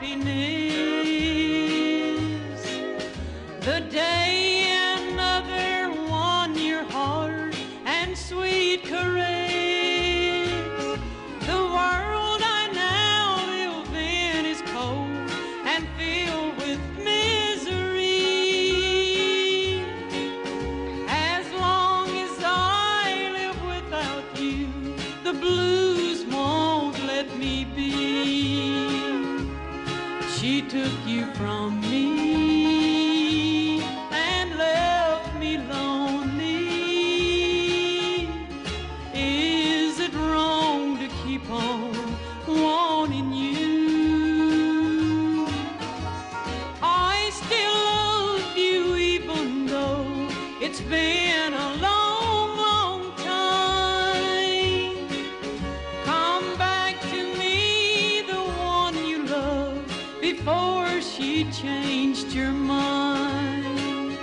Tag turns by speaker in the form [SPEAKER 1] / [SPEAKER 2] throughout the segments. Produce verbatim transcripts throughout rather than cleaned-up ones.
[SPEAKER 1] happiness. The day another won your heart and sweet caress. The world I now live in is cold and filled with misery. As long as I live without you, the blues won't let me be. She took you from me and left me lonely. Is it wrong to keep on wanting you? I still love you even though it's been a long, long time. Come back to me, the one you loved before she changed your mind.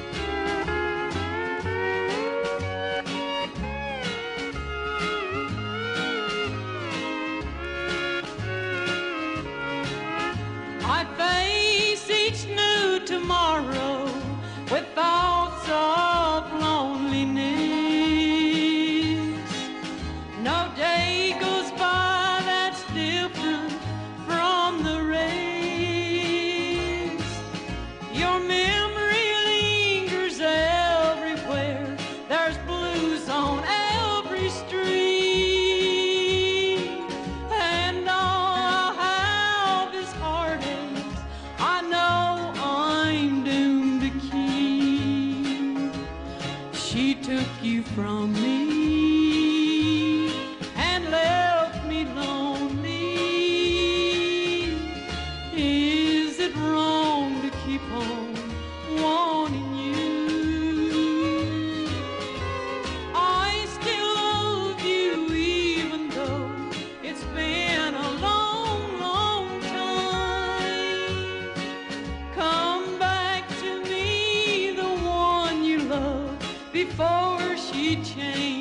[SPEAKER 1] I face each new tomorrow with thoughts of loneliness. No day goes by that's different from the rest. Your memory lingers everywhere. There's blues on every street. And all I have is heartaches I know I'm doomed to keep. She took you from me and left me lonely. Is it wrong to keep on wanting you? I still love you even though it's been a long, long time. Come back to me, the one you loved before she changed